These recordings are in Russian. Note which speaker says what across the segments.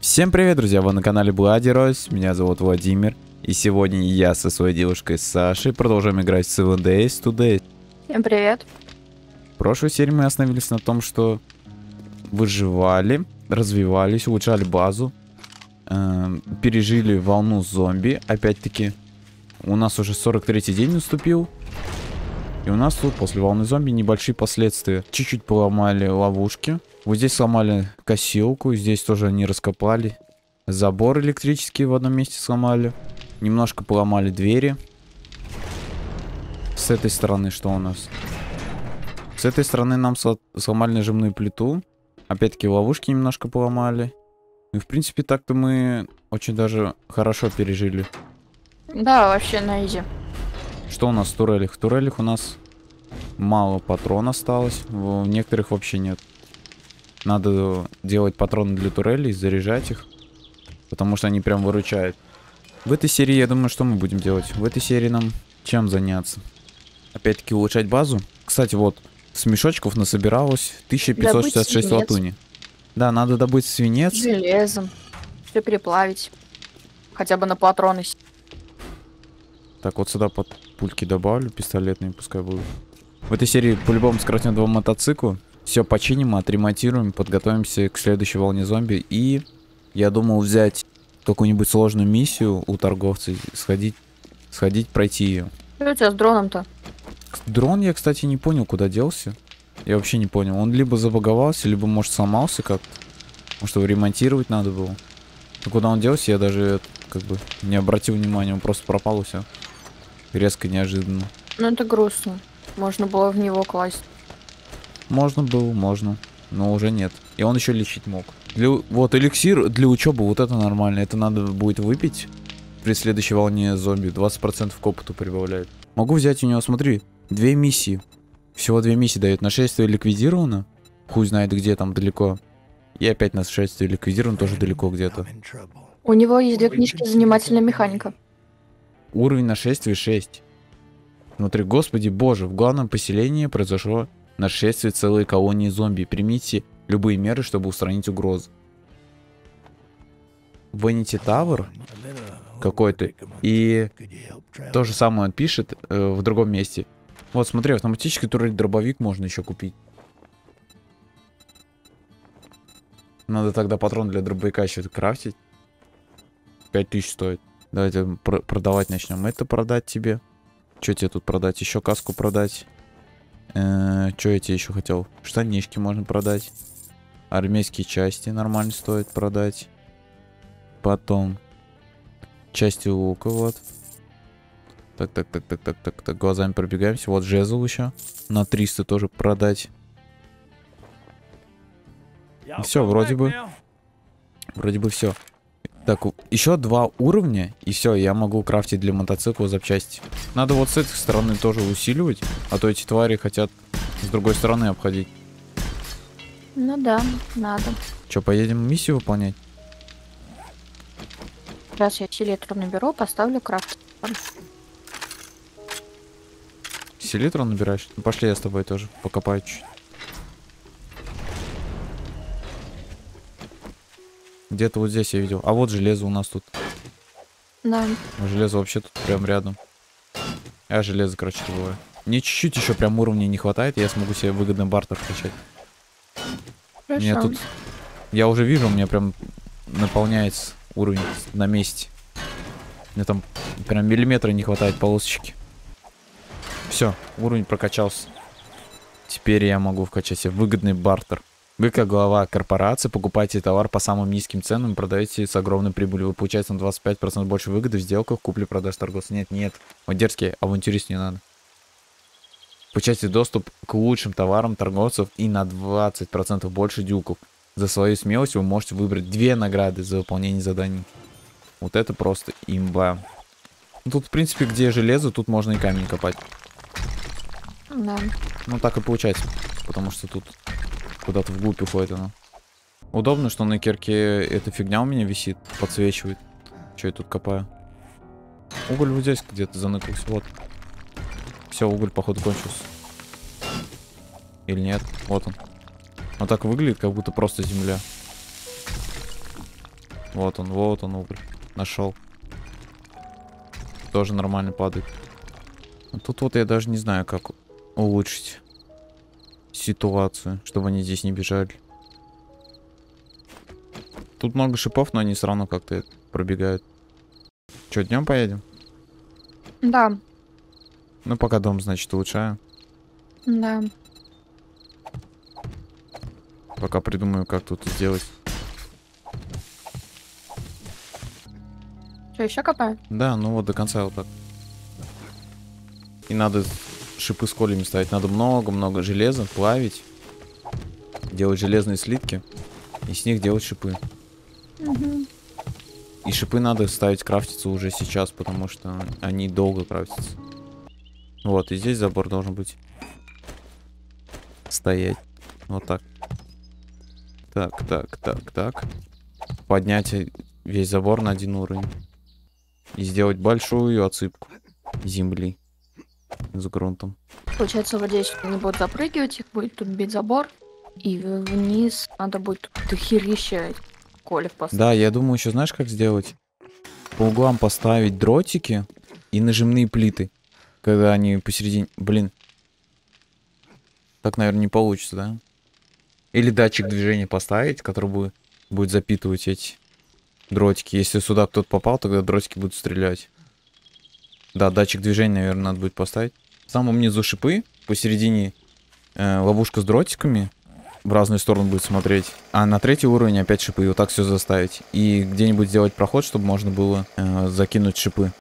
Speaker 1: Всем привет, друзья! Вы на канале Bloody, меня зовут Владимир. И сегодня я со своей девушкой Сашей продолжаем играть в 7 Days Today.
Speaker 2: Всем привет.
Speaker 1: В прошлой серии мы остановились на том, что выживали, развивались, улучшали базу, пережили волну зомби. Опять-таки, у нас уже 43-й день наступил. И у нас тут после волны зомби небольшие последствия. Чуть-чуть поломали ловушки. Вот здесь сломали косилку, здесь тоже они раскопали. Забор электрический в одном месте сломали. Немножко поломали двери. С этой стороны что у нас? С этой стороны нам сломали нажимную плиту. Опять-таки ловушки немножко поломали. И в принципе так-то мы очень даже хорошо пережили.
Speaker 2: Да, вообще на изи.
Speaker 1: Что у нас в турелях? В турелях у нас мало патрон осталось. В некоторых вообще нет. Надо делать патроны для турелей, заряжать их. Потому что они прям выручают. В этой серии, я думаю, что мы будем делать? В этой серии нам чем заняться? Опять-таки улучшать базу. Кстати, вот, с мешочков насобиралось 1566 латуни. Да, надо добыть свинец.
Speaker 2: Железом. Все переплавить. Хотя бы на патроны.
Speaker 1: Так, вот сюда под пульки добавлю, пистолетные пускай будут. В этой серии по-любому скоротнем 2 мотоцикла. Все починим, отремонтируем, подготовимся к следующей волне зомби. И я думал взять какую-нибудь сложную миссию у торговца, сходить пройти ее.
Speaker 2: Что у тебя с дроном-то?
Speaker 1: Дрон я, кстати, не понял, куда делся. Я вообще не понял. Он либо забаговался, либо, может, сломался как-то. Может, его ремонтировать надо было. Но куда он делся, я даже как бы не обратил внимания. Он просто пропал и все. Резко, неожиданно.
Speaker 2: Ну это грустно. Можно было в него класть.
Speaker 1: Можно было, можно. Но уже нет. И он еще лечить мог. Вот эликсир для учебы, вот это нормально. Это надо будет выпить при следующей волне зомби. 20% к опыту прибавляет. Могу взять у него, смотри, 2 миссии. Всего 2 миссии дает. Нашествие ликвидировано. Хуй знает где, там далеко. И опять нашествие ликвидировано, тоже далеко где-то.
Speaker 2: У него есть 2 книжки «Занимательная механика».
Speaker 1: Уровень нашествия 6. Смотри, господи боже, в главном поселении произошло нашествие целой колонии зомби. Примите любые меры, чтобы устранить угрозу. Vanity Tower какой-то. И то же самое он пишет в другом месте. Вот, смотри, автоматический турель-дробовик можно еще купить. Надо тогда патрон для дробовика еще крафтить. 5000 стоит. Давайте продавать начнем. Это продать тебе. Что тебе тут продать? Еще каску продать. Что я тебе еще хотел? Штанишки можно продать. Армейские части нормально стоит продать. Потом части лука, вот. Так, глазами пробегаемся. Вот жезл еще. На 300 тоже продать. Все, вроде бы. Вроде бы все. Так, еще 2 уровня, и все, я могу крафтить для мотоцикла запчасти. Надо вот с этой стороны тоже усиливать, а то эти твари хотят с другой стороны обходить.
Speaker 2: Ну да, надо.
Speaker 1: Че, поедем миссию выполнять?
Speaker 2: Сейчас я селитру наберу, поставлю крафт.
Speaker 1: Селитру набираешь? Ну, пошли я с тобой тоже покопаю чуть. Где-то вот здесь я видел. А вот железо у нас тут.
Speaker 2: Да.
Speaker 1: Железо вообще тут прям рядом. Я железо, короче, добываю. Мне чуть-чуть еще прям уровней не хватает, и я смогу себе выгодный бартер включать.
Speaker 2: Хорошо.
Speaker 1: Мне тут... Я уже вижу, у меня прям наполняется уровень на месте. Мне там прям миллиметра не хватает полосочки. Все, уровень прокачался. Теперь я могу вкачать себе выгодный бартер. Вы, как глава корпорации, покупаете товар по самым низким ценам и продаете с огромной прибылью. Вы получаете на 25% больше выгоды в сделках купли-продаж торговца. Нет. Вот дерзкий авантюрист не надо. Получайте доступ к лучшим товарам торговцев и на 20% больше дюков. За свою смелость вы можете выбрать 2 награды за выполнение заданий. Вот это просто имба. Ну, тут, в принципе, где железо, тут можно и камень копать.
Speaker 2: Да.
Speaker 1: Ну, так и получается. Потому что тут куда-то вглубь уходит оно. Удобно, что на кирке эта фигня у меня висит, подсвечивает. Что я тут копаю? Уголь вот здесь где-то заныкался. Вот. Все, уголь, походу, кончился. Или нет? Вот он. Он так выглядит, как будто просто земля. Вот он уголь. Нашел. Тоже нормально падает. А тут вот я даже не знаю, как улучшить ситуацию, чтобы они здесь не бежали. Тут много шипов, но они все равно как-то пробегают. Че, днем поедем?
Speaker 2: Да,
Speaker 1: Ну, пока дом, значит, улучшаю.
Speaker 2: да.
Speaker 1: Пока придумаю, как тут сделать.
Speaker 2: Что, еще копаю?
Speaker 1: Да, ну вот до конца вот так. И надо шипы с колями ставить. Надо много-много железа плавить. Делать железные слитки. И с них делать шипы.
Speaker 2: Угу.
Speaker 1: И шипы надо ставить крафтиться уже сейчас, потому что они долго крафтятся. Вот, и здесь забор должен быть. Стоять. Вот так. Так. Поднять весь забор на 1 уровень. И сделать большую отсыпку земли с грунтом.
Speaker 2: Получается, вот здесь они будут запрыгивать, их будет тут бить забор. И вниз надо будет дохерища колев поставить.
Speaker 1: Да, я думаю, еще знаешь, как сделать? По углам поставить дротики и нажимные плиты. Когда они посередине... Блин. Так, наверное, не получится, да? Или датчик движения поставить, который будет запитывать эти дротики. Если сюда кто-то попал, тогда дротики будут стрелять. Да, датчик движения, наверное, надо будет поставить. В самом низу шипы, посередине ловушка с дротиками. В разные стороны будет смотреть. А на 3-й уровень опять шипы. И вот так все заставить. И где-нибудь сделать проход, чтобы можно было закинуть шипы.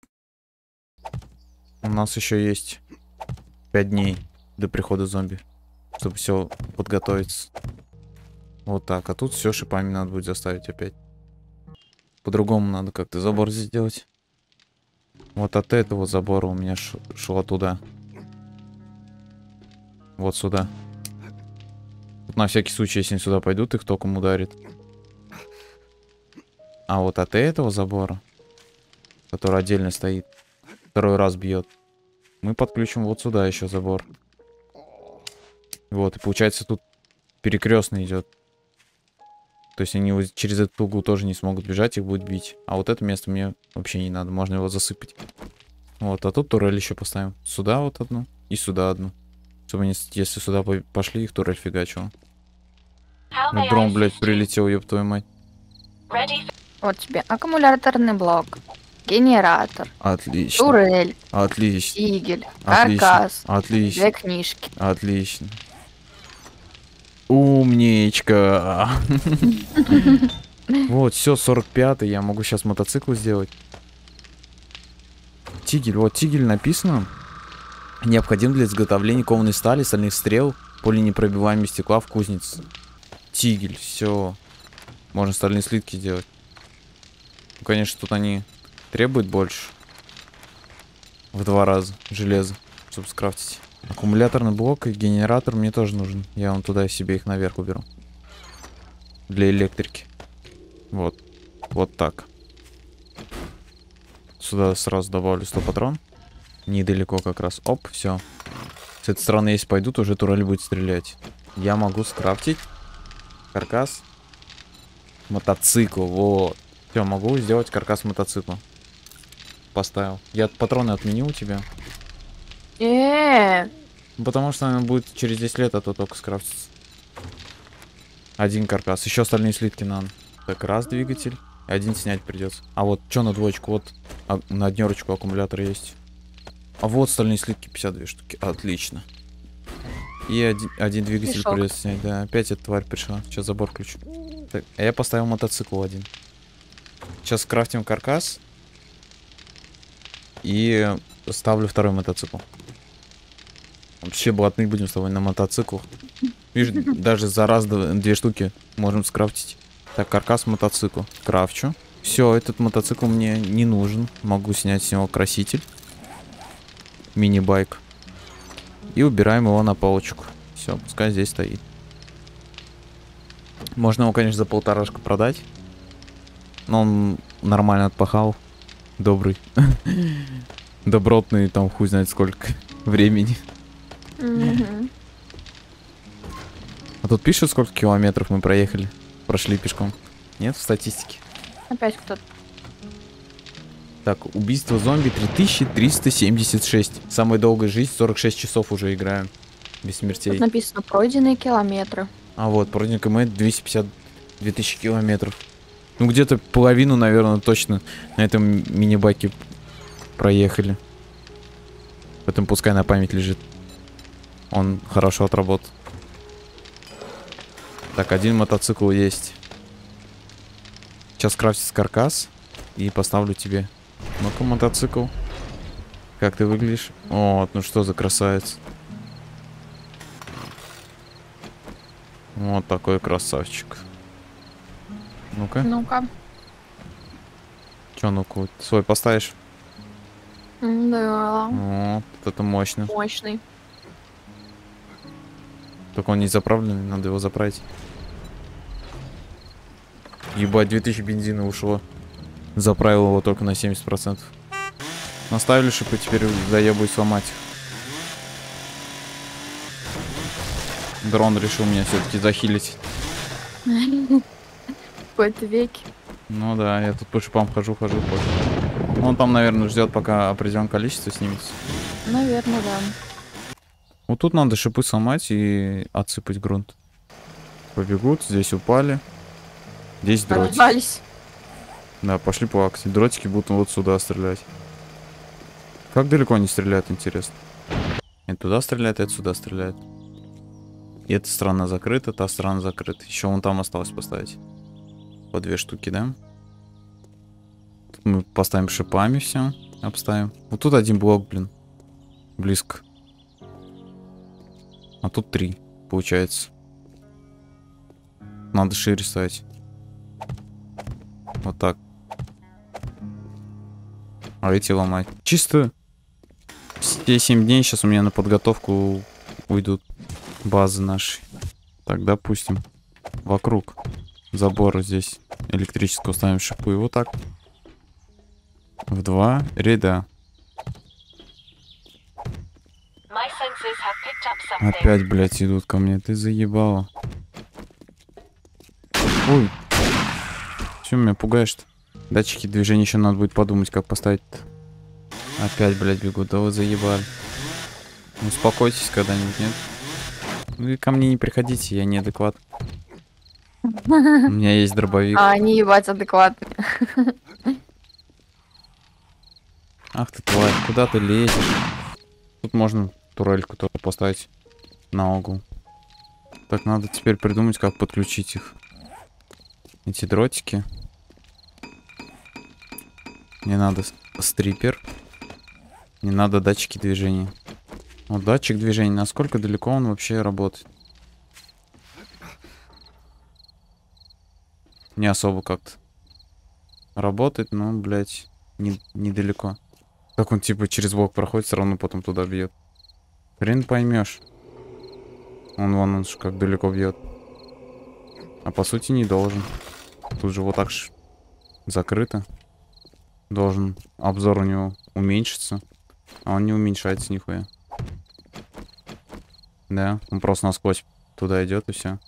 Speaker 1: У нас еще есть 5 дней до прихода зомби. Чтобы все подготовиться. Вот так. А тут все шипами надо будет заставить опять. По-другому надо как-то забор сделать. Вот от этого забора у меня шло туда. Вот сюда. Тут на всякий случай, если они сюда пойдут, их током ударит. А вот от этого забора, который отдельно стоит, 2-й раз бьет, мы подключим вот сюда еще забор. Вот, и получается тут перекрестный идет. То есть они вот через этот угол тоже не смогут бежать, их будет бить. А вот это место мне вообще не надо, можно его засыпать. Вот, а тут турель еще поставим. Сюда вот одну и сюда одну. Чтобы они, если сюда пошли, их турель фигачил. Ну, дрон, блядь, прилетел, ёб твою мать.
Speaker 2: Вот тебе аккумуляторный блок, генератор,
Speaker 1: Отлично.
Speaker 2: турель,
Speaker 1: Отлично.
Speaker 2: игель,
Speaker 1: Отлично.
Speaker 2: каркас,
Speaker 1: Отлично.
Speaker 2: 2 книжки.
Speaker 1: Отлично. Умничка. Вот, все, 45-й. Я могу сейчас мотоцикл сделать. Тигель. Вот тигель написано. Необходим для изготовления кованой стали, стальных стрел, пуленепробиваемого стекла в кузнице. Тигель. Все. Можно стальные слитки сделать. Ну, конечно, тут они требуют больше. В 2 раза железа, чтобы скрафтить. Аккумуляторный блок и генератор мне тоже нужен. Я вон туда себе их наверх уберу. Для электрики. Вот. Вот так. Сюда сразу добавлю 100 патрон. Недалеко как раз. Оп, все. С этой стороны, если пойдут, уже турель будет стрелять. Я могу скрафтить каркас мотоцикла. Вот. Все, могу сделать каркас мотоцикла. Поставил. Я патроны отменил у тебя. Потому что она будет через 10 лет, а то только скрафтится. 1 каркас. Еще остальные слитки надо. Так, раз двигатель. 1 снять придется. А вот что на 2? Вот на 1 аккумулятор есть. А вот остальные слитки 52 штуки. Отлично. И один двигатель
Speaker 2: Мешок.
Speaker 1: придется снять. Да, опять эта тварь пришла. Сейчас забор включу. Так, а я поставил мотоцикл 1. Сейчас крафтим каркас. И ставлю 2-й мотоцикл. Вообще блатные будем с тобой на мотоциклах. Видишь, даже за раз 2 штуки можем скрафтить. Так, каркас мотоцикл. Крафчу. Все, этот мотоцикл мне не нужен. Могу снять с него краситель. Мини-байк. И убираем его на полочку. Все, пускай здесь стоит. Можно его, конечно, за 1,5 продать. Но он нормально отпахал. Добрый. Добротный, там хуй знает сколько времени. А тут пишут, сколько километров мы проехали. Прошли пешком. Нет в статистике?
Speaker 2: Опять кто-то.
Speaker 1: Так, убийство зомби 3376. Самая долгая жизнь, 46 часов уже играем. Без
Speaker 2: Тут
Speaker 1: смертей.
Speaker 2: написано пройденные километры.
Speaker 1: А вот, пройденный км 252 тысячи километров. Ну, где-то половину, наверное, точно на этом мини-баке проехали. Поэтому пускай на память лежит. Он хорошо отработал. Так, один мотоцикл есть. Сейчас крафтится каркас и поставлю тебе. Ну-ка, мотоцикл. Как ты выглядишь? Вот, ну что за красавец. Вот такой красавчик. Ну-ка.
Speaker 2: Ну-ка.
Speaker 1: Че, ну-ка, вот свой поставишь?
Speaker 2: Да.
Speaker 1: Вот, это мощно.
Speaker 2: Мощный.
Speaker 1: Только он не заправленный, надо его заправить. Ебать, 2000 бензина ушло. Заправил его только на 70%. Наставили шипы, теперь заебусь сломать их. Дрон решил меня все-таки захилить.
Speaker 2: В какой-то веке.
Speaker 1: Ну да, я тут по шипам хожу, пофиг. Он там, наверное, ждет, пока определенное количество снимется.
Speaker 2: Наверное, да.
Speaker 1: Вот тут надо шипы сломать и отсыпать грунт. Побегут, здесь упали. Здесь дротики.
Speaker 2: Разжались.
Speaker 1: Да, пошли по акции. Дротики будут вот сюда стрелять. Как далеко они стреляют, интересно? И туда стреляют, и отсюда стреляют. И эта сторона закрыта, та сторона закрыта. Еще вон там осталось поставить. По 2 штуки, да? Тут мы поставим шипами все. Обставим. Вот тут один блок, блин. Близко. А тут 3, получается. Надо шире ставить. Вот так. А эти ломать. Чисто все 7 дней сейчас у меня на подготовку уйдут базы наши. Так, допустим, вокруг забора здесь электрического ставим шипы. Вот так. В 2 ряда. Опять, блядь, идут ко мне. Ты заебала. Ой. Че меня пугаешь-то? Датчики движения еще надо будет подумать, как поставить-то. Опять, блядь, бегут. Да вы заебали. Успокойтесь когда-нибудь, нет? Вы ко мне не приходите, я неадекват. У меня есть дробовик.
Speaker 2: А они ебать адекватные.
Speaker 1: Ах ты тварь, куда ты лезешь? Тут можно турельку тоже поставить на угол. Так, надо теперь придумать, как подключить их. Эти дротики. Мне надо стрипер. Не надо датчики движения. Вот датчик движения, насколько далеко он вообще работает? Не особо как-то. Работает, но, блядь, недалеко. Как он типа через блок проходит, все равно потом туда бьет. Хрен поймешь. Вон он как далеко бьет. А по сути не должен. Тут же вот так же закрыто. Должен обзор у него уменьшиться. А он не уменьшается нихуя. Да, он просто насквозь туда идет и все.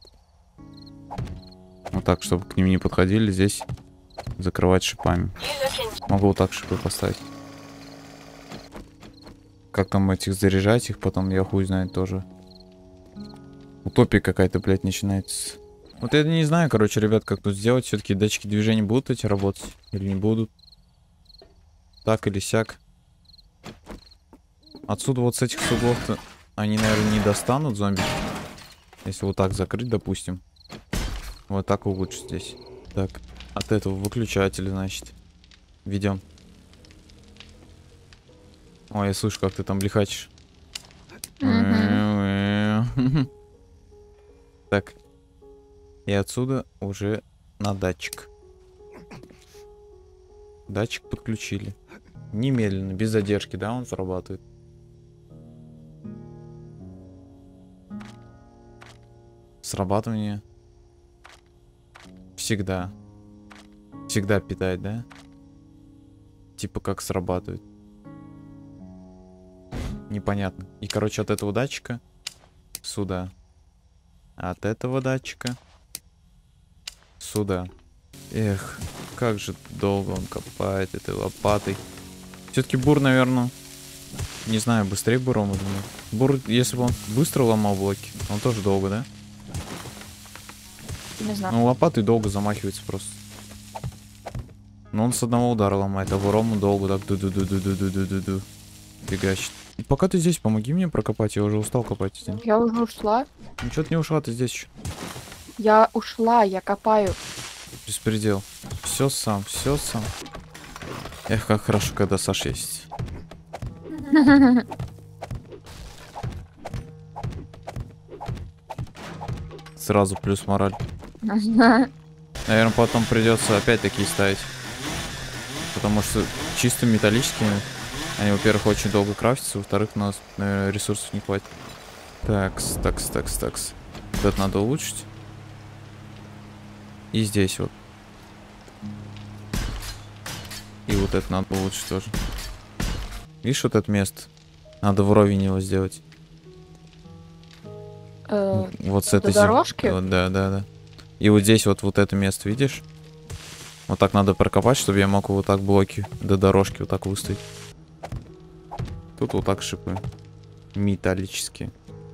Speaker 1: Вот так, чтобы к ним не подходили, здесь закрывать шипами. Могу вот так шипы поставить. Как там этих заряжать их потом, я хуй знает тоже. Утопия какая-то, блядь, начинается. Вот я не знаю, короче, ребят, как тут сделать. Все-таки датчики движения будут эти работать или не будут. Так или сяк. Отсюда вот с этих суглов-то они, наверное, не достанут зомби. Если вот так закрыть, допустим. Вот так лучше здесь. Так, от этого выключателя, значит, ведем. Ой, я слышу, как ты там лихачишь. Так. И отсюда уже на датчик. Датчик подключили. Немедленно, без задержки, да, он срабатывает. Срабатывание всегда питает, да? Типа как срабатывает. Непонятно. И, короче, от этого датчика сюда. От этого датчика сюда. Эх, как же долго он копает этой лопатой. Все-таки бур, наверное, не знаю, быстрее буром, я думаю. Бур, если бы он быстро ломал блоки, он тоже долго, да?
Speaker 2: Не знаю.
Speaker 1: Ну, лопатой долго замахивается просто. Но он с одного удара ломает, а буром долго так ду-ду-ду-ду-ду-ду-ду-ду. Фигачит. И пока ты здесь, помоги мне прокопать, я уже устал копать здесь.
Speaker 2: Я уже ушла.
Speaker 1: Ну что ты не ушла, ты здесь еще.
Speaker 2: Я ушла, я копаю.
Speaker 1: Беспредел. Все сам, все сам. Эх, как хорошо, когда Саша есть. Сразу плюс мораль. Наверное, потом придется опять такие ставить. Потому что чисто металлическими они, во-первых, очень долго крафтятся, во-вторых, у нас ресурсов не хватит. Такс. Вот это надо улучшить. И здесь вот. И вот это надо улучшить тоже. Видишь, вот это место? Надо вровень его сделать. Вот с этой
Speaker 2: дорожки?
Speaker 1: Вот, да. И вот здесь вот это место, видишь? Вот так надо прокопать, чтобы я мог вот так блоки до дорожки вот так выставить. Тут вот так шипы. Металлические.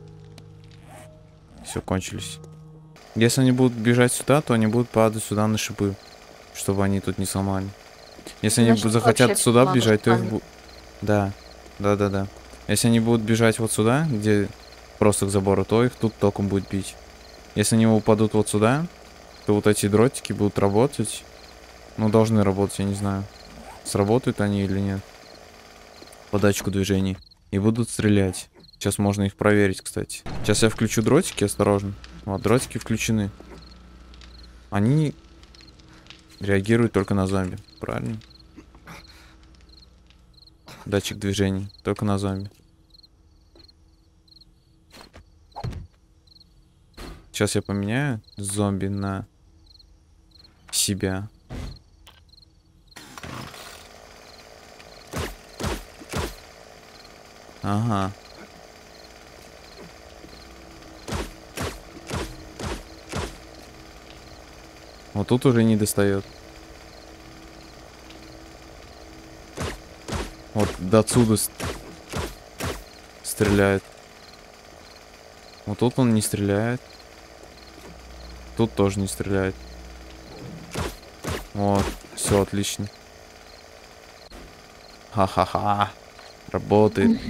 Speaker 1: Все, кончились. Если они будут бежать сюда, то они будут падать сюда на шипы. Чтобы они тут не сломали. Если они захотят сюда бежать, то их... Да. Если они будут бежать вот сюда, где просто к забору, то их тут током будет бить. Если они упадут вот сюда, то вот эти дротики будут работать. Ну, должны работать, я не знаю. Сработают они или нет. По датчику движений. И будут стрелять. Сейчас можно их проверить, кстати. Сейчас я включу дротики, осторожно. Вот, дротики включены. Они реагируют только на зомби. Правильно? Датчик движений. Только на зомби. Сейчас я поменяю зомби на себя. Ага. Вот тут уже не достает. Вот до отсюда стреляет. Вот тут он не стреляет. Тут тоже не стреляет. Вот, все отлично. Ха-ха-ха. Работает.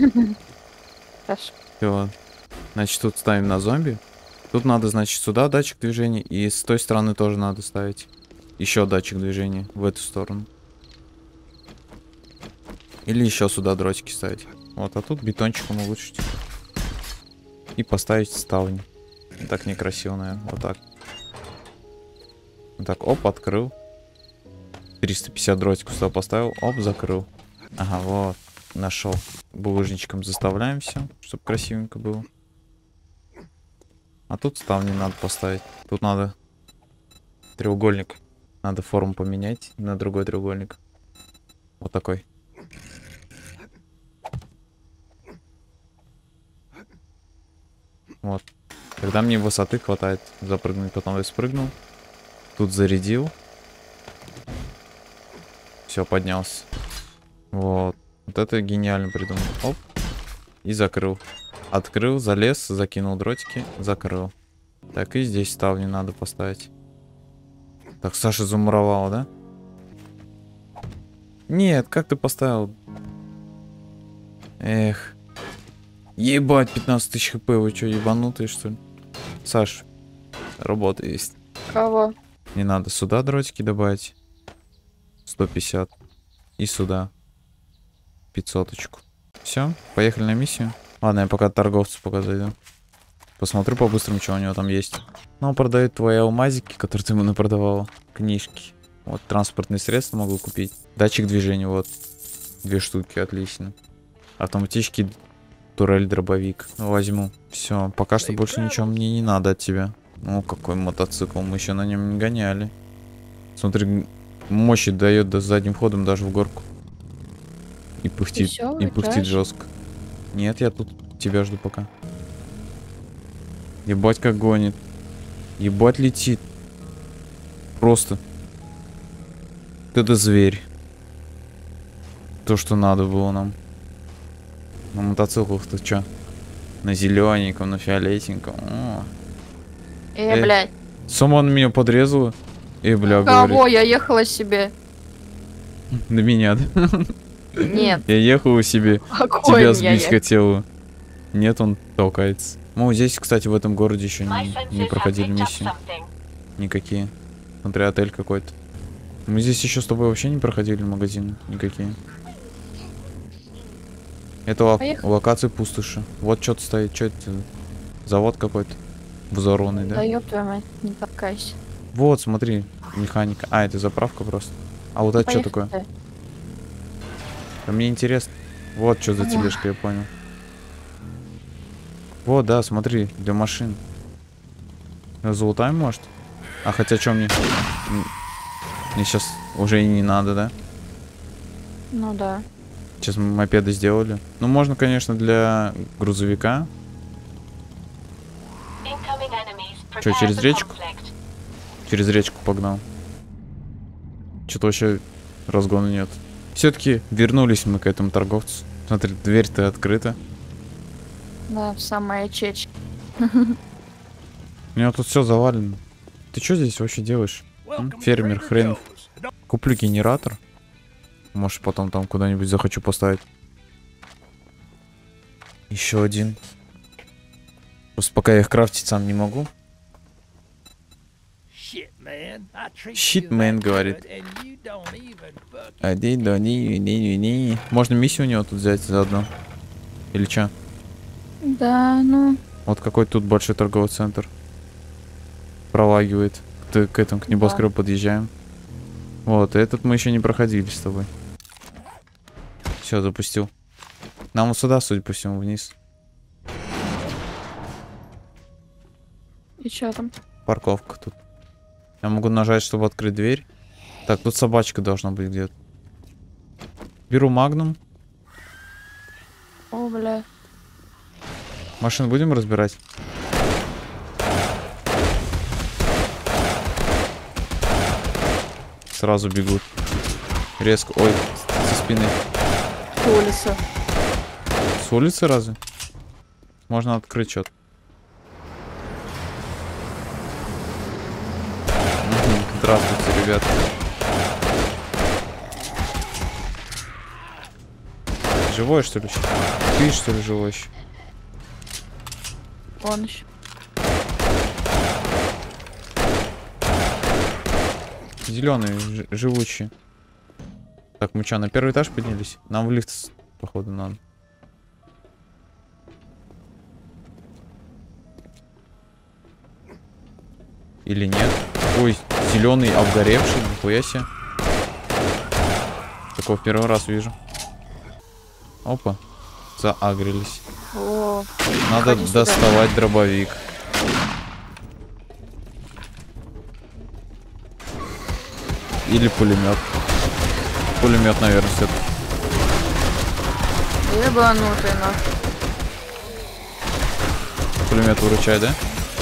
Speaker 1: Все. Значит, тут ставим на зомби. Тут надо, значит, сюда датчик движения. И с той стороны тоже надо ставить. Еще датчик движения в эту сторону. Или еще сюда дротики ставить. Вот, а тут бетончиком улучшить. И поставить ставни. Так некрасиво, наверное. Вот так. Вот так, оп, открыл. 350 дротиков сюда поставил. Оп, закрыл. Ага, вот. Нашел. Булыжничком заставляем все, чтобы красивенько было. А тут ставни надо поставить. Тут надо треугольник. Надо форму поменять на другой треугольник. Вот такой. Вот. Когда мне высоты хватает запрыгнуть, потом я спрыгнул. Тут зарядил. Все, поднялся. Вот. Вот это гениально придумал. Оп. И закрыл. Открыл, залез, закинул дротики, закрыл. Так, и здесь ставни надо поставить. Так, Саша замуровала, да? Нет, как ты поставил? Эх. Ебать, 15 тысяч хп, вы что, ебанутые, что ли? Саш, работа есть.
Speaker 2: Кого?
Speaker 1: Не надо сюда дротики добавить. 150. И сюда. 500-очку. Все, поехали на миссию. Ладно, я пока торговцу пока зайду. Посмотрю по-быстрому, что у него там есть. Ну, он продает твои алмазики, которые ты ему продавала. Книжки. Вот, транспортные средства могу купить. Датчик движения, вот. 2 штуки, отлично. Автоматический турель-дробовик. Возьму. Все, пока что больше ничего мне не надо от тебя. Ну, какой мотоцикл, мы еще на нем не гоняли. Смотри, мощи дает да, с задним ходом даже в горку. И пыхтит, и пыхтит жестко. Нет, я тут тебя жду пока. Ебать как гонит. Ебать летит. Просто. Это зверь. То, что надо было нам. На мотоциклах-то чё? На зелененьком, на фиолетеньком. О.
Speaker 2: Блядь.
Speaker 1: Сама на меня подрезала. Бля,
Speaker 2: Кого?
Speaker 1: говорит.
Speaker 2: Я ехала себе.
Speaker 1: На меня, да?
Speaker 2: Нет.
Speaker 1: Я ехала себе.
Speaker 2: Какой
Speaker 1: Тебя
Speaker 2: я
Speaker 1: сбить
Speaker 2: ехала?
Speaker 1: хотела. Нет, он толкается. Ну, здесь, кстати, в этом городе еще не проходили миссии. Никакие. Смотри, отель какой-то. Мы здесь еще с тобой вообще не проходили магазины. Никакие. Это локации пустоши. Вот что-то стоит. Что это? Завод какой-то. Взорванный, да?
Speaker 2: Да ёб твою мать, не толкайся.
Speaker 1: Вот, смотри. Механика. А, это заправка просто. А вот это что такое? Да мне интересно. Вот что за тележка, я понял. Вот, да, смотри, для машин. Залутаем, может? А хотя что мне? Мне сейчас уже и не надо, да?
Speaker 2: Ну да.
Speaker 1: Сейчас мы мопеды сделали. Ну, можно, конечно, для грузовика. Что, через речку? Через речку погнал. Что-то вообще разгона нет. Все-таки вернулись мы к этому торговцу. Смотри, дверь-то открыта.
Speaker 2: Да, самая чечь.
Speaker 1: У меня тут все завалено. Ты что здесь вообще делаешь? Фермер хренов. Куплю генератор. Может, потом там куда-нибудь захочу поставить. Еще один. Просто пока я их крафтить сам не могу. Щитмен говорит. Можно миссию у него тут взять заодно. Или что?
Speaker 2: Да, ну.
Speaker 1: Вот какой тут большой торговый центр. Пролагивает. К этому, к небоскребу подъезжаем. Вот, этот мы еще не проходили с тобой. Все, запустил. Нам вот сюда, судя по всему, вниз.
Speaker 2: И что там?
Speaker 1: Парковка тут. Я могу нажать, чтобы открыть дверь. Так, тут собачка должна быть где-то. Беру магнум.
Speaker 2: О, бля.
Speaker 1: Машину будем разбирать? Сразу бегут. Резко. Ой, со спины.
Speaker 2: Улица.
Speaker 1: С улицы разве? Можно открыть что-то. Здравствуйте, ребята. Живой, что ли, еще? Ты, что ли, живой еще?
Speaker 2: Он еще.
Speaker 1: Зеленые, живучие. Так, мы что, на первый этаж поднялись? Нам в лифт, походу, надо. Или нет? Ой, зеленый, обгоревший, нихуя себе. Такого в первый раз вижу. Опа, заагрились.
Speaker 2: О,
Speaker 1: Надо доставать дробовик. Или пулемет. Пулемет, наверное, все.
Speaker 2: ебанутый нахуй.
Speaker 1: Пулемет выручай, да?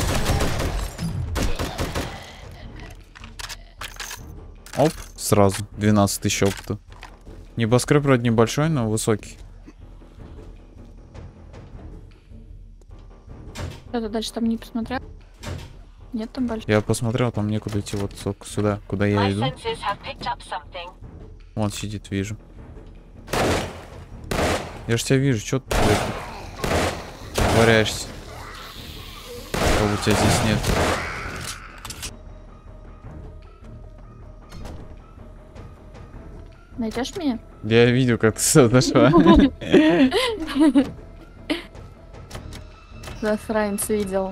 Speaker 1: Оп, сразу 12 тысяч опыта. Небоскреб вроде небольшой, но высокий.
Speaker 2: Что-то дальше там не посмотрел? Нет там больше?
Speaker 1: Я посмотрел, там некуда идти, вот сюда, куда я иду. Вон сидит, вижу. Я же тебя вижу, что ты варяешься? Кого у тебя здесь нет?
Speaker 2: Найдешь меня?
Speaker 1: Я видел, как ты сюда дошла.
Speaker 2: Засранец видел.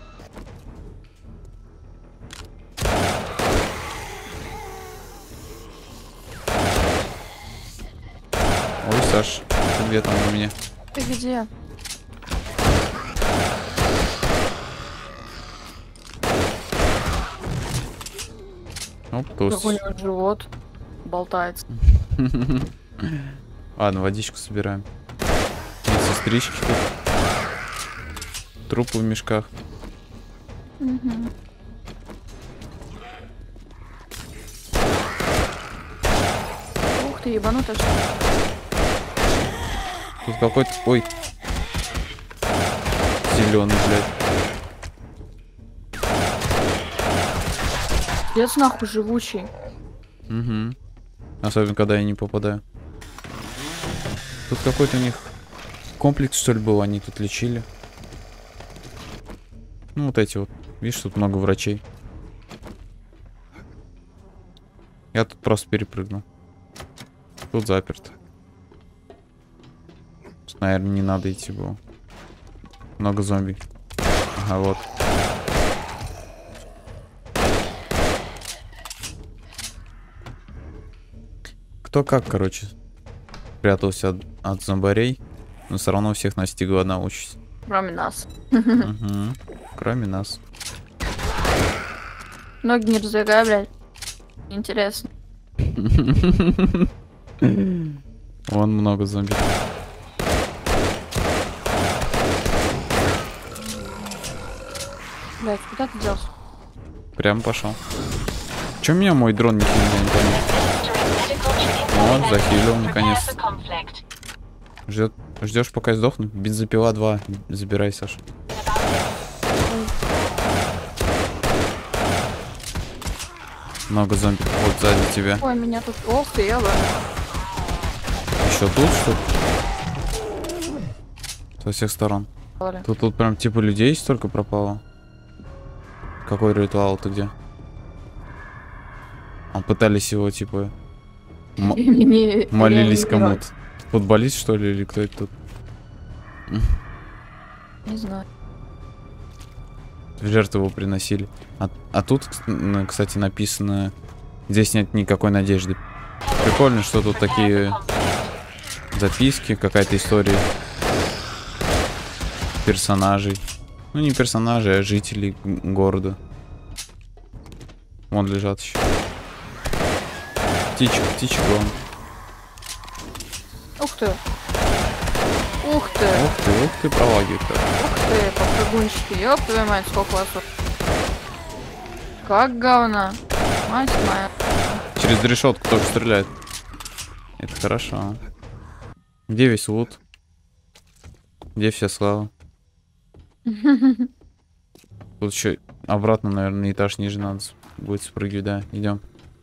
Speaker 1: Ой, Саш, ты где там у меня?
Speaker 2: Ты где?
Speaker 1: Оп,
Speaker 2: Какой
Speaker 1: тост.
Speaker 2: у него живот болтается.
Speaker 1: Ладно, водичку собираем. Сестрички тут. Трупы в мешках.
Speaker 2: ты ебанутая, что ли?
Speaker 1: Тут какой-то... Ой. Зеленый, блядь.
Speaker 2: Пиздец нахуй живучий.
Speaker 1: Угу. Особенно, когда я не попадаю. Тут какой-то у них комплекс, что ли, был, они тут лечили. Ну, вот эти вот. Видишь, тут много врачей. Я тут просто перепрыгнул. Тут заперто. Тут, наверное, не надо идти было. Много зомби. Ага, вот. Кто как, короче, прятался от зомбарей, но все равно всех настигла одна участь.
Speaker 2: Кроме нас.
Speaker 1: Угу. Кроме нас.
Speaker 2: Ноги не раздвигай, блядь. Интересно.
Speaker 1: Вон много зомби.
Speaker 2: Блядь, куда ты делся?
Speaker 1: Прям пошел. Че меня мой дрон не хилил, я не понял. Вот, захилил наконец. Ждешь, пока я сдохну. Бензопила 2. Забирай, Саша. Много зомби. Вот сзади тебя.
Speaker 2: Ой, меня тут... Ох ты, ёба.
Speaker 1: Еще тут, что ли? Со всех сторон. Тут прям типа людей столько пропало. Какой ритуал, ты где? Пытались его типа... молились кому-то. Футболист, что ли, или кто это тут?
Speaker 2: Не знаю.
Speaker 1: В жертву его приносили. А тут, кстати, написано... Здесь нет никакой надежды. Прикольно, что тут такие записки, какая-то история персонажей. Ну, не персонажей, а жителей города. Вон лежат еще. Птичек вон.
Speaker 2: Ух ты. Ух ты.
Speaker 1: Ух ты, пролагивает.
Speaker 2: Ух ты, попрыгунчики. Ёб твою мать, сколько вас тут. Как говна. Мать моя.
Speaker 1: Через решетку тоже стреляет. Это хорошо. Где весь лут? Где вся слава? Тут еще обратно, наверное, этаж ниже надо будет спрыгивать, да. Идем.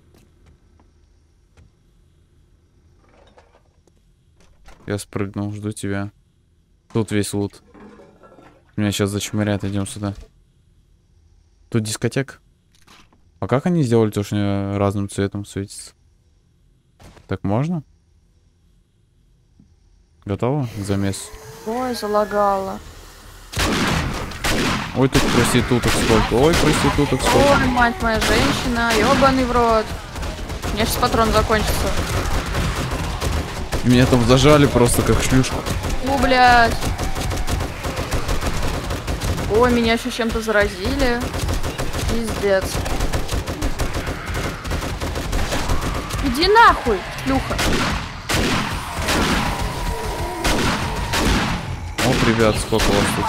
Speaker 1: Я спрыгнул, жду тебя. Тут весь лут. Меня сейчас зачмырят, идем сюда. Тут дискотека. А как они сделали то, что разным цветом светится? Так можно? Готово к замесу?
Speaker 2: Ой, залагала.
Speaker 1: Ой, тут проституток сколько. Ой, проституток сколько.
Speaker 2: Ой, мать моя, женщина. Ёбаный в рот. У меня сейчас патрон закончится.
Speaker 1: Меня там зажали просто как шлюшку.
Speaker 2: Ну, блядь. Ой, меня еще чем-то заразили. Пиздец. Иди нахуй, шлюха.
Speaker 1: Вот, ребят, сколько вас тут.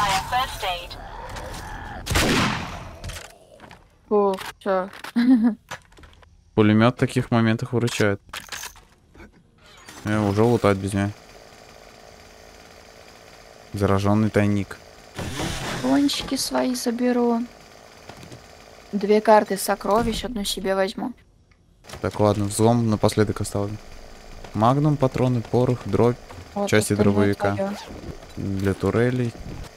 Speaker 2: Фу, всё.
Speaker 1: Пулемет в таких моментах выручает. Уже лутать без меня. Зараженный тайник.
Speaker 2: Кончики свои заберу. 2 карты сокровищ, одну себе возьму.
Speaker 1: Так, ладно, взлом напоследок оставлю. Магнум, патроны, порох, дробь,
Speaker 2: Вот
Speaker 1: части
Speaker 2: остальное
Speaker 1: дробовика.
Speaker 2: твоё.
Speaker 1: Для турелей.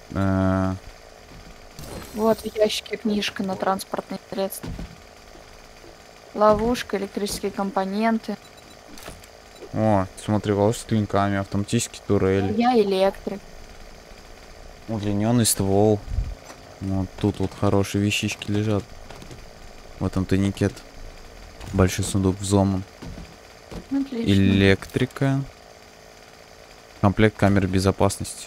Speaker 2: Вот в ящике книжка на транспортные средства. Ловушка, электрические компоненты.
Speaker 1: О, смотри, волос с клинками, автоматические турели.
Speaker 2: Я электрик.
Speaker 1: Удлиненный ствол. Вот тут вот хорошие вещички лежат. В этом тайнике. Большой сундук взломан.
Speaker 2: Отлично.
Speaker 1: Электрика. Комплект камер безопасности.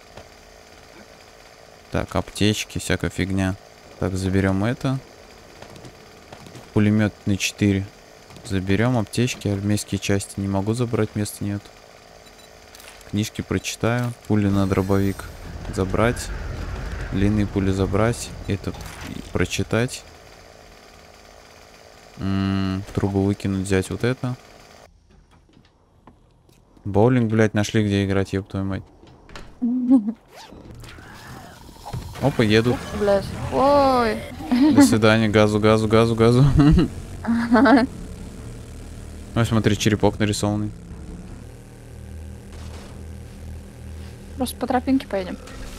Speaker 1: Так, аптечки, всякая фигня. Так, заберем это. Пулеметный 4. Заберем аптечки, армейские части не могу забрать, места нет. Книжки прочитаю. Пули на дробовик забрать. Длинные пули забрать. Это прочитать. Трубу выкинуть, взять вот это. Боулинг, блядь, нашли, где играть, ёб твою мать. Опа, едут.
Speaker 2: Блядь. Ой.
Speaker 1: До свидания, газу, газу, газу, газу. Ой, смотри, черепок нарисованный.
Speaker 2: Просто по тропинке поедем.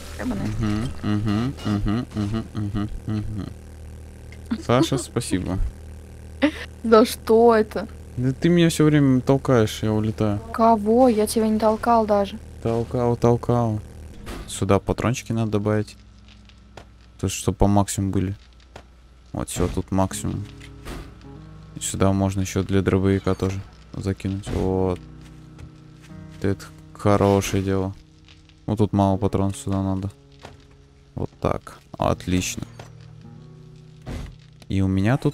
Speaker 1: Саша, спасибо.
Speaker 2: Да что это?
Speaker 1: Да ты меня все время толкаешь, я улетаю.
Speaker 2: Кого? Я тебя не толкал даже.
Speaker 1: Толкал, толкал. Сюда патрончики надо добавить. То есть, чтобы по максимуму были. Вот, все, тут максимум. И сюда можно еще для дробовика тоже закинуть. Вот. Это хорошее дело. Вот тут мало патронов, сюда надо. Вот так. Отлично. И у меня тут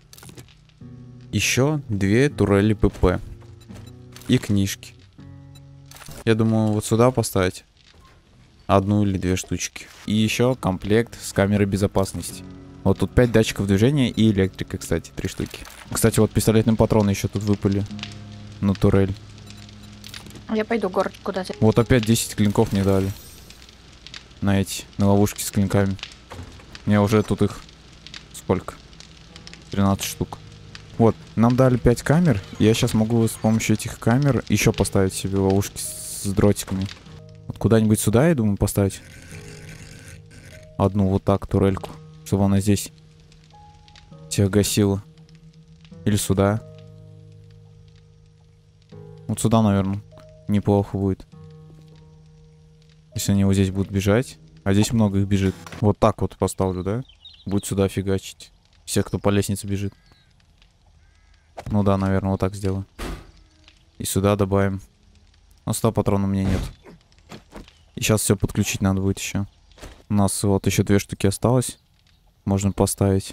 Speaker 1: еще 2 турели ПП. И книжки. Я думаю, вот сюда поставить 1 или 2 штучки. И еще комплект с камерой безопасности. Вот тут 5 датчиков движения и электрика, кстати, 3 штуки. Кстати, вот пистолетные патроны еще тут выпали на турель.
Speaker 2: Я пойду город куда-то.
Speaker 1: Вот опять 10 клинков мне дали. На эти, на ловушки с клинками. Мне уже тут их сколько? 13 штук. Вот, нам дали 5 камер. И я сейчас могу с помощью этих камер еще поставить себе ловушки с дротиками. Вот куда-нибудь сюда, я думаю, поставить. Одну вот так, турельку. Чтобы она здесь всех гасила. Или сюда. Вот сюда, наверное, неплохо будет. Если они вот здесь будут бежать. А здесь много их бежит. Вот так вот поставлю, да? Будет сюда фигачить. Всех, кто по лестнице бежит. Ну да, наверное, вот так сделаю. И сюда добавим. Но 100 патронов у меня нет. И сейчас все подключить надо будет еще. У нас вот еще 2 штуки осталось. Можно поставить.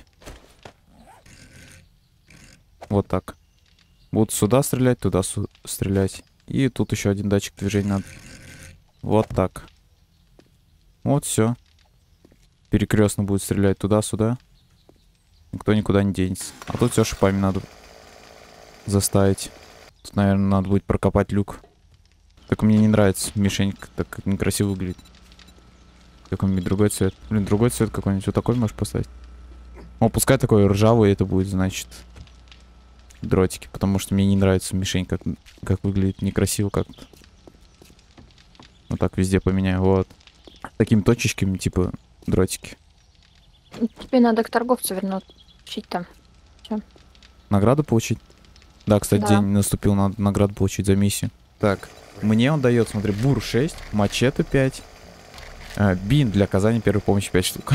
Speaker 1: Вот так. Будут сюда стрелять, туда стрелять. И тут еще 1 датчик движения надо. Вот так. Вот все. Перекрестно будет стрелять туда-сюда. Никто никуда не денется. А тут все шипами надо заставить. Тут, наверное, надо будет прокопать люк. Только мне не нравится мишень, так некрасиво выглядит. Какой-нибудь другой цвет. Блин, другой цвет какой-нибудь. Вот такой можешь поставить. О, пускай такой ржавый, это будет, значит, дротики. Потому что мне не нравится мишень, как выглядит некрасиво как-то. Вот так везде поменяю. Вот. Такими точечками, типа, дротики.
Speaker 2: Тебе надо к торговцу вернуться. Учить там. Всё.
Speaker 1: Награду получить? Да, кстати,
Speaker 2: Да.
Speaker 1: день наступил, надо награду получить за миссию. Так, мне он дает, смотри, бур 6, мачете 5, бин для оказания первой помощи 5 штук.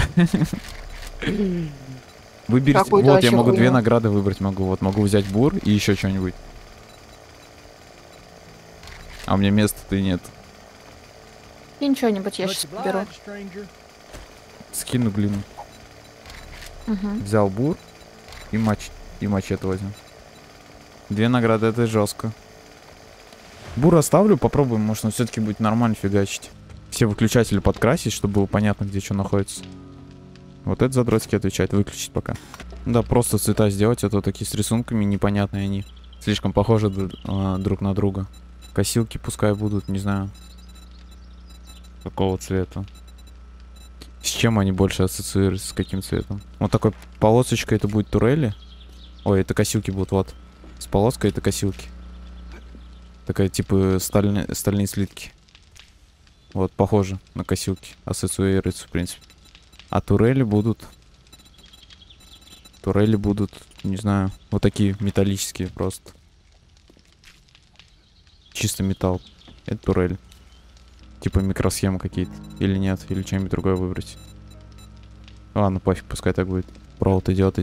Speaker 1: Выберите.
Speaker 2: Какую-то
Speaker 1: Вот, я
Speaker 2: вообще
Speaker 1: могу 2
Speaker 2: хуйню.
Speaker 1: награды выбрать могу. Вот, могу взять бур и еще что-нибудь. А у меня места-то и нет.
Speaker 2: И ничего-нибудь я сейчас беру.
Speaker 1: Скину глину.
Speaker 2: Угу.
Speaker 1: Взял бур и мачете возьму. 2 награды, это жестко. Бур оставлю, попробуем, может он все-таки будет нормально фигачить. Все выключатели подкрасить, чтобы было понятно, где что находится. Вот это за дротики отвечает, выключить пока. Да, просто цвета сделать, а то такие с рисунками непонятные они. Слишком похожи друг на друга. Косилки пускай будут, не знаю, какого цвета. С чем они больше ассоциируются, с каким цветом. Вот такой полосочкой это будет турели. Ой, это косилки будут, вот. С полоской это косилки. Такая типа стальные слитки. Вот, похоже на косилки. Ассоциируются, в принципе. А турели будут... Турели будут, не знаю, вот такие металлические просто. Чисто металл. Это турель. Типа микросхемы какие-то. Или нет, или что-нибудь другое выбрать. Ладно, пофиг, пускай так будет. Провод идет.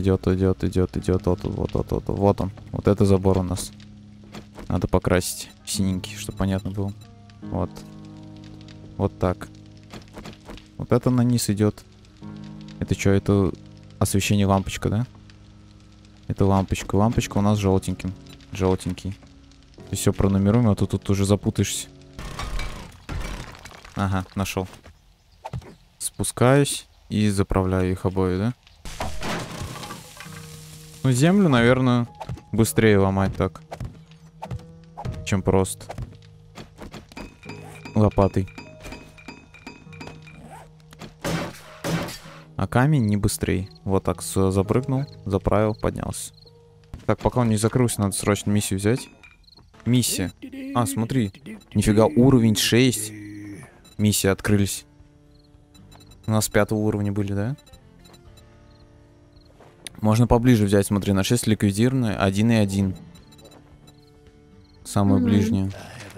Speaker 1: Вот он. Вот это забор у нас. Надо покрасить синенький, чтобы понятно было. Вот. Вот так. Вот это на низ идет. Это что, это освещение лампочка, да? Это лампочка. Лампочка у нас желтеньким. Желтенький. И все пронумеруем, а то тут уже запутаешься. Ага, нашел. Спускаюсь и заправляю их обои, да? Ну, землю, наверное, быстрее ломать так, чем просто. лопатой. А камень не быстрее. Вот так запрыгнул, заправил, поднялся. Так, пока он не закрылся, надо срочно миссию взять. Миссия. А, смотри. Нифига, уровень 6. Миссии открылись. У нас 5 уровня были, да? Можно поближе взять, смотри, на 6 ликвидированные, 1 и 1. Самое ближнее.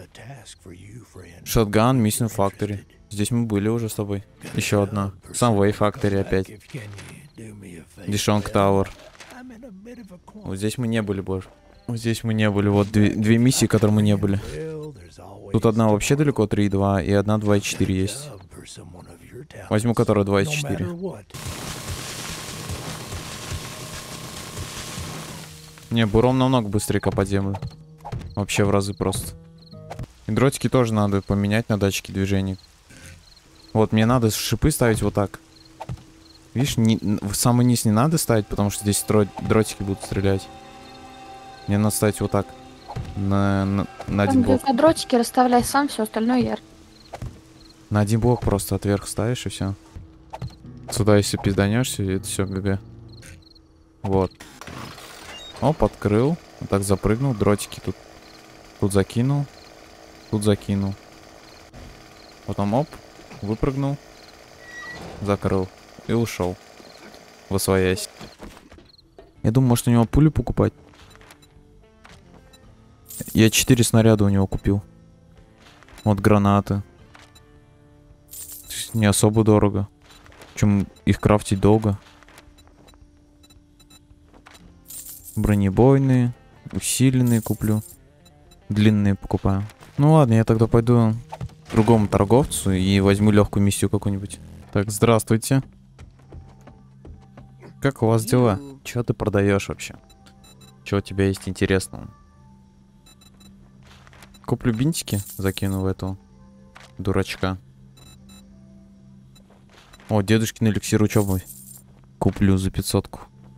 Speaker 1: Shotgun, Missing Factory. Здесь мы были уже с тобой. Еще одна. Sunway Factory опять. Дишонг Тауэр. Вот здесь мы не были больше. Вот здесь мы не были. Вот две миссии, которые мы не были. Тут одна вообще далеко 3,2 и одна 2,4 есть. Возьму, которая 2,4. Не, буром намного быстрее копать землю. Вообще в разы просто. И дротики тоже надо поменять на датчики движения. Вот, мне надо шипы ставить вот так. Видишь, в самый низ не надо ставить, потому что здесь дротики будут стрелять. Мне надо ставить вот так. На один блок.
Speaker 2: Там дротики расставляй сам, все остальное я.
Speaker 1: На один блок просто отверх ставишь и все. Сюда если пизданешься, это все ГГ. Вот. Оп, открыл. Вот так запрыгнул. Дротики тут закинул. Тут закинул. Потом оп, выпрыгнул. Закрыл. И ушел. Восвоясь. Я думаю, может у него пулю покупать. Я 4 снаряда у него купил. Вот гранаты. Не особо дорого. Причем их крафтить долго. Бронебойные. Усиленные куплю. Длинные покупаю. Ну ладно, я тогда пойду к другому торговцу и возьму легкую миссию какую-нибудь. Так, здравствуйте. Как у вас дела? Чё ты продаешь вообще? Чё у тебя есть интересного? Куплю бинтики, закину в эту дурачка. О, дедушкин эликсир учебы. Куплю за 500.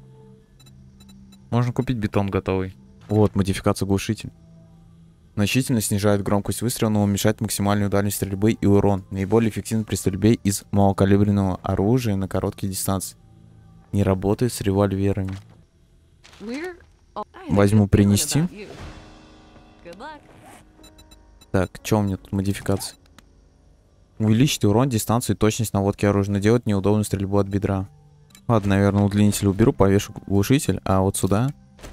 Speaker 1: Можно купить бетон готовый. Вот, модификация глушитель. Значительно снижает громкость выстрела, но уменьшает максимальную дальность стрельбы и урон. Наиболее эффективен при стрельбе из малокалиберного оружия на короткие дистанции. Не работает с револьверами. Возьму принести. Так, что у меня тут модификация? Увеличить урон, дистанцию и точность наводки оружия, но делать неудобную стрельбу от бедра. Ладно, наверное, удлинитель уберу, повешу глушитель, а вот сюда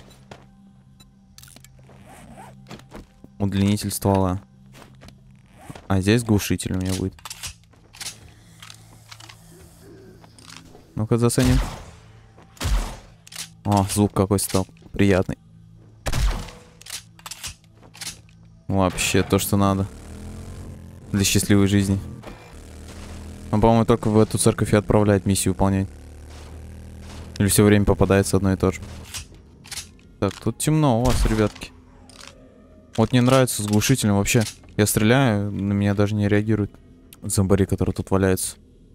Speaker 1: удлинитель ствола. А здесь глушитель у меня будет. Ну-ка заценим. О, звук какой стал приятный. Вообще то, что надо. Для счастливой жизни. Он, по-моему, только в эту церковь и отправляет миссию выполнять. Или все время попадается одно и то же. Так, тут темно у вас, ребятки. Вот мне нравится с глушителем вообще. Я стреляю, на меня даже не реагирует зомбари, который тут валяется.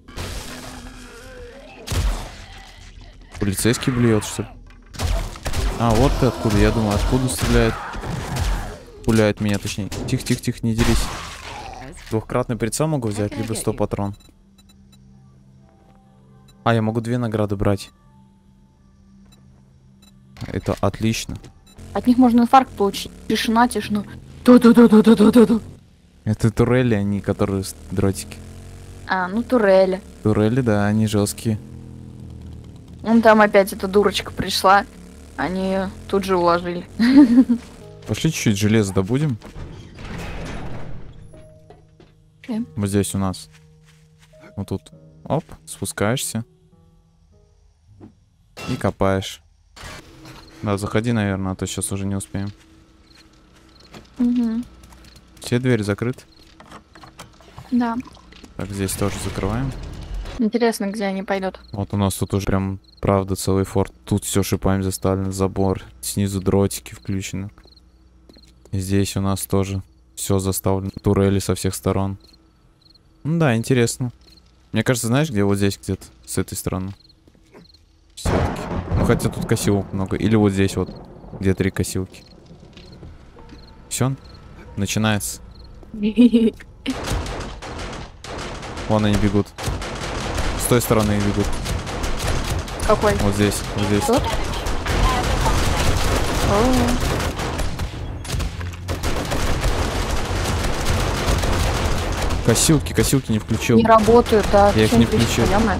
Speaker 1: Полицейский блюет, что ли? А, вот ты откуда. Я думаю, откуда стреляет. Пуляет меня, точнее. Тихо-тихо-тихо, не дерись. Двухкратный прицел могу взять, либо 100 патрон. А, я могу 2 награды брать. Это отлично.
Speaker 2: От них можно инфаркт получить. Тишина, тишина. Ту-ту-ту-ту-ту-ту-ту.
Speaker 1: Это турели, они, которые дротики.
Speaker 2: А, ну турели.
Speaker 1: Турели, да, они жесткие.
Speaker 2: Вон там опять эта дурочка пришла. Они тут же уложили.
Speaker 1: Пошли чуть-чуть железа добудем.
Speaker 2: Okay.
Speaker 1: Вот здесь у нас. Вот тут. Оп, спускаешься. И копаешь. Да, заходи, наверное, а то сейчас уже не успеем.
Speaker 2: Угу.
Speaker 1: Все двери закрыты?
Speaker 2: Да.
Speaker 1: Так, здесь тоже закрываем.
Speaker 2: Интересно, где они пойдут.
Speaker 1: Вот у нас тут уже прям, правда, целый форт. Тут все шипами заставлено, забор. Снизу дротики включены. И здесь у нас тоже все заставлено. Турели со всех сторон. Ну да, интересно. Мне кажется, знаешь, где вот здесь где-то, с этой стороны. Все-таки. Ну хотя тут косилок много. Или вот здесь вот, где 3 косилки. Все, начинается. Вон они бегут. С той стороны бегут.
Speaker 2: Какой?
Speaker 1: Вот здесь, вот здесь.
Speaker 2: Тот? О,
Speaker 1: Косилки не включил.
Speaker 2: не работают, да.
Speaker 1: Я их
Speaker 2: Почему
Speaker 1: не
Speaker 2: здесь
Speaker 1: включил.
Speaker 2: проблемы?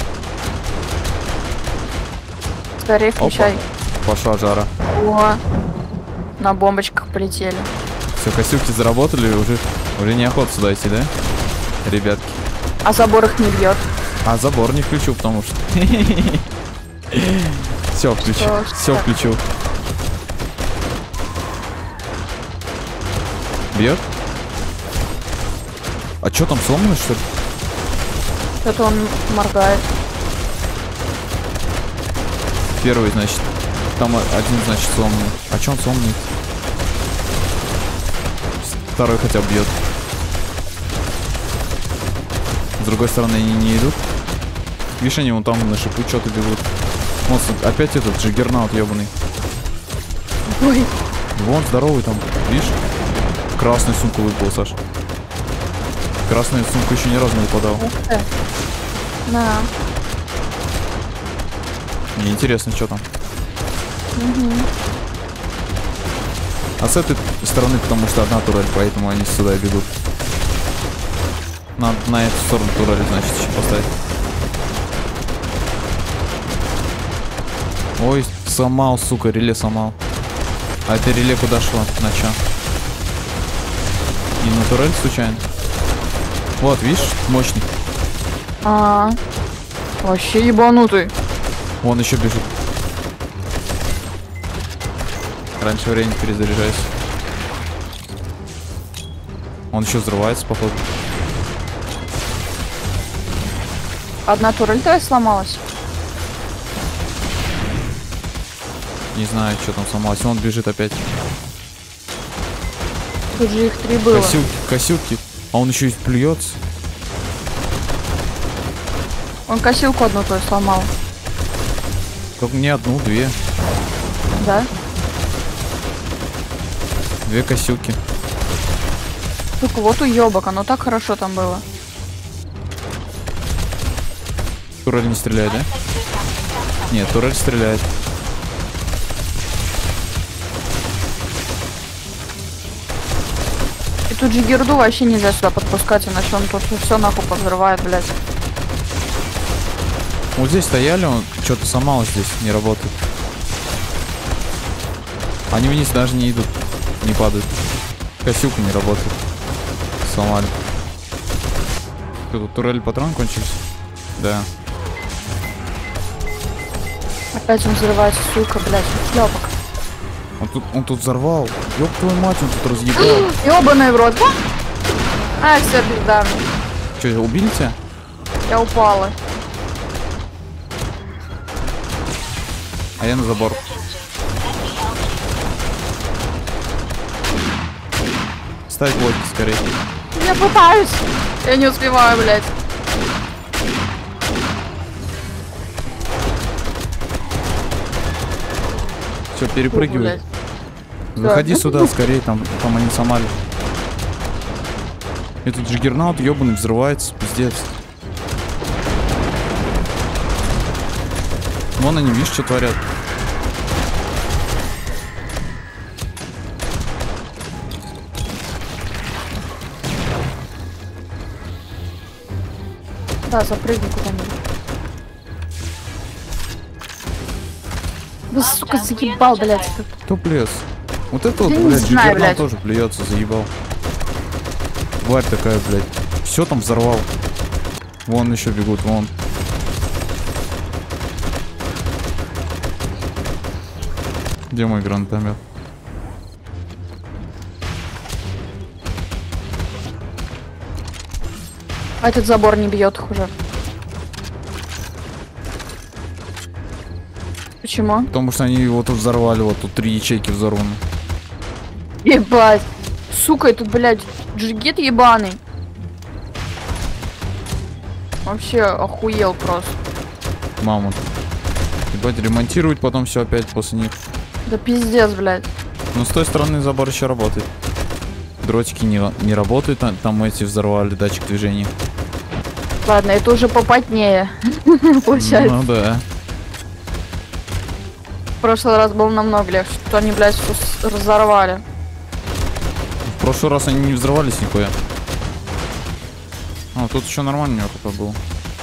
Speaker 2: Скорее включай.
Speaker 1: Пошла жара.
Speaker 2: О, на бомбочках полетели.
Speaker 1: Все, косилки заработали, уже неохота сюда идти, да? Ребятки.
Speaker 2: А забор их не бьет.
Speaker 1: А забор не включил, потому что... Все, включил. Все, включил. Бьет? А что там, сломано, что ли?
Speaker 2: Что-то он моргает.
Speaker 1: Первый, значит. Там один, значит, сломанный. А что он сломанный? Второй хотя бы бьет. С другой стороны, они не идут. Видишь, они вон там на шипу что-то бегут. Вот, опять этот джиггернаут ебаный.
Speaker 2: Ой,
Speaker 1: Вон, здоровый там, видишь? Красную сумку выпал, Саш. Красную сумку еще ни разу не выпадал.
Speaker 2: ух ты. На.
Speaker 1: Мне интересно, что там.
Speaker 2: Угу.
Speaker 1: А с этой стороны, потому что одна турель, поэтому они сюда и бегут. Надо на эту сторону турели, значит, еще поставить. Ой, сломал, сука, реле сломал. А это реле куда шло? На чё? Не на турель случайно? Вот, видишь, мощный.
Speaker 2: Вообще ебанутый.
Speaker 1: Вон еще бежит. Раньше времени перезаряжайся. Он еще взрывается, походу.
Speaker 2: Одна турель твоя сломалась?
Speaker 1: Не знаю, что там сломалось. Он бежит опять.
Speaker 2: Тут же их 3 было.
Speaker 1: Косилки. А он еще и плюется.
Speaker 2: Он косилку одну твою сломал.
Speaker 1: Только не одну, две.
Speaker 2: Да?
Speaker 1: Две косилки.
Speaker 2: Сука, вот уебок, оно так хорошо там было.
Speaker 1: Турель не стреляет, да? Нет, турель стреляет.
Speaker 2: И тут же герду вообще нельзя сюда подпускать, иначе он тут все нахуй повзрывает, блядь.
Speaker 1: Вот здесь стояли, он что-то сломалось здесь, не работает. Они вниз даже не идут, не падают. Косилка не работает. Сломали. Что, тут турель патрон кончились? Да.
Speaker 2: Опять он взрывается, сука, блядь, уебок.
Speaker 1: Он тут взорвал. Ёб твою мать, он тут разъебал.
Speaker 2: Ёбаный в рот. А, все, пизда.
Speaker 1: Че, убили тебя?
Speaker 2: Я упала.
Speaker 1: А я на забор. Ставь блоки скорее.
Speaker 2: Я пытаюсь. Я не успеваю, блядь.
Speaker 1: Все, перепрыгивай.
Speaker 2: Блядь.
Speaker 1: Заходи
Speaker 2: Да.
Speaker 1: сюда скорее, там они сломали. Этот джиггернаут ебаный взрывается, пиздец. Вон они, видишь, что творят.
Speaker 2: Да, запрыгни куда-нибудь. Да, сука, заебал, блядь. этот.
Speaker 1: Кто плес? Вот это вот,
Speaker 2: Я не
Speaker 1: блядь,
Speaker 2: знаю,
Speaker 1: джиггернаут
Speaker 2: блядь.
Speaker 1: тоже плюется, заебал. Тварь такая, блядь. Все там взорвал. Вон еще бегут, вон. Где мой гранатомет?
Speaker 2: А этот забор не бьет их уже. Почему?
Speaker 1: Потому что они его тут взорвали, вот тут 3 ячейки взорваны.
Speaker 2: Ебать. Сука, этот, блядь, джигит ебаный. Вообще охуел просто.
Speaker 1: Маму. Ебать, ремонтируют потом все опять после них.
Speaker 2: Да пиздец, блядь.
Speaker 1: Но с той стороны забор еще работает. Дротики не работают, там эти взорвали датчик движения.
Speaker 2: Ладно, это уже попотнее. Получается.
Speaker 1: Ну да.
Speaker 2: В прошлый раз был намного легче. Что они, блядь, всё разорвали.
Speaker 1: В прошлый раз они не взрывались нихуя. А, тут еще нормально пока был.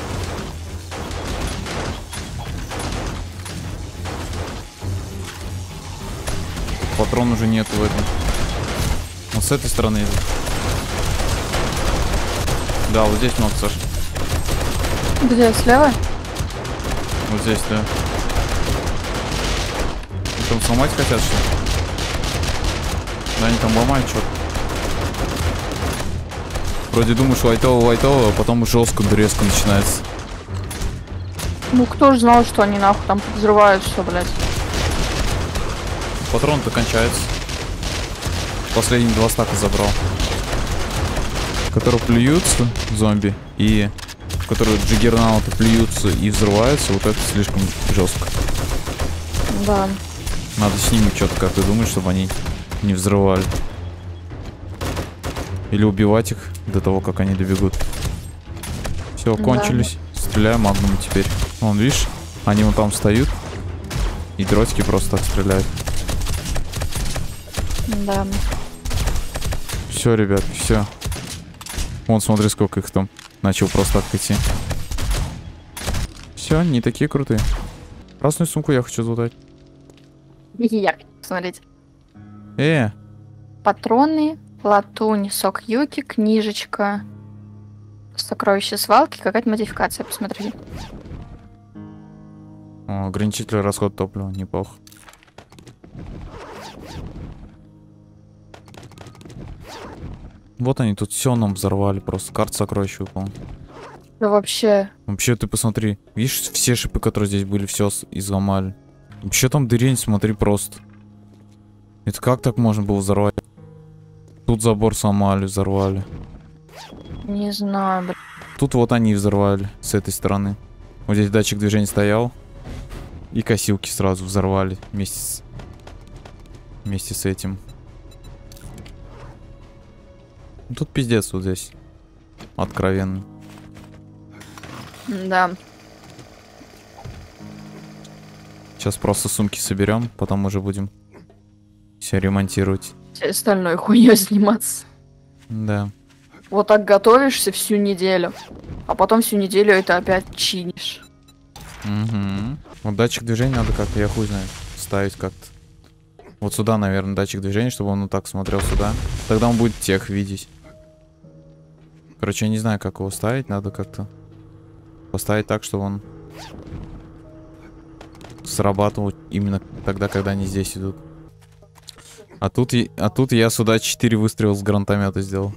Speaker 1: Патрон уже нет в этом. Вот с этой стороны идут. Да, вот здесь много, Саш.
Speaker 2: Где, слева?
Speaker 1: Вот здесь, да. Они там сломать хотят, что ли? Да, они там ломают что-то. Вроде думаешь лайтово, а потом жестко, резко начинается.
Speaker 2: Ну кто ж знал, что они нахуй там взрывают все, блядь.
Speaker 1: Патрон-то кончается. Последние 2 стака забрал. Которые плюются, зомби, и которые джиггернауты плюются и взрываются, вот это слишком жестко.
Speaker 2: Да.
Speaker 1: Надо с ними что-то, как ты думаешь, чтобы они не взрывали. Или убивать их до того, как они добегут. Все, кончились. Стреляю магнум теперь. Вон, видишь, они вон там встают. И дротики просто так стреляют.
Speaker 2: Да.
Speaker 1: Все, ребят, все. Вон, смотри, сколько их там. Начал просто так идти. Все, они не такие крутые. Красную сумку я хочу задать.
Speaker 2: Я хочу посмотреть. Патроны, латунь, сок юки, книжечка, сокровища свалки, какая-то модификация, посмотри.
Speaker 1: О, ограничитель расхода топлива, неплохо. Вот они тут все нам взорвали, просто карта сокровищ выпал.
Speaker 2: Да вообще.
Speaker 1: Вообще, ты посмотри, видишь, все шипы, которые здесь были, все изломали. Вообще там дырень, смотри, просто. Это как так можно было взорвать? Тут забор сломали, взорвали.
Speaker 2: Не знаю, блин.
Speaker 1: Тут вот они взорвали, с этой стороны. Вот здесь датчик движения стоял. И косилки сразу взорвали вместе с этим. Тут пиздец вот здесь. Откровенно.
Speaker 2: Да.
Speaker 1: Сейчас просто сумки соберем, потом уже будем все ремонтировать.
Speaker 2: Всей остальной хуйней заниматься.
Speaker 1: Да.
Speaker 2: Вот так готовишься всю неделю, а потом всю неделю это опять чинишь.
Speaker 1: Угу. Вот датчик движения надо как-то, я хуй знаю, ставить как-то. Вот сюда, наверное, датчик движения, чтобы он вот так смотрел сюда. Тогда он будет тех видеть. Короче, я не знаю, как его ставить. Надо как-то поставить так, чтобы он срабатывал именно тогда, когда они здесь идут. А тут я сюда 4 выстрела с гранатомета сделал.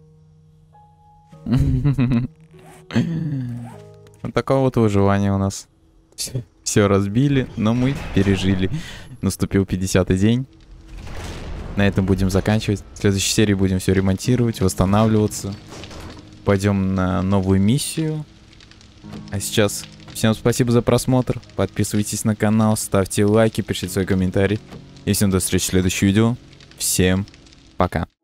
Speaker 1: Вот такое вот выживание у нас. Все разбили, но мы пережили. Наступил 50-й день. На этом будем заканчивать. В следующей серии будем все ремонтировать, восстанавливаться. Пойдем на новую миссию. А сейчас всем спасибо за просмотр. Подписывайтесь на канал, ставьте лайки, пишите свои комментарии. И всем до встречи в следующем видео. Всем пока.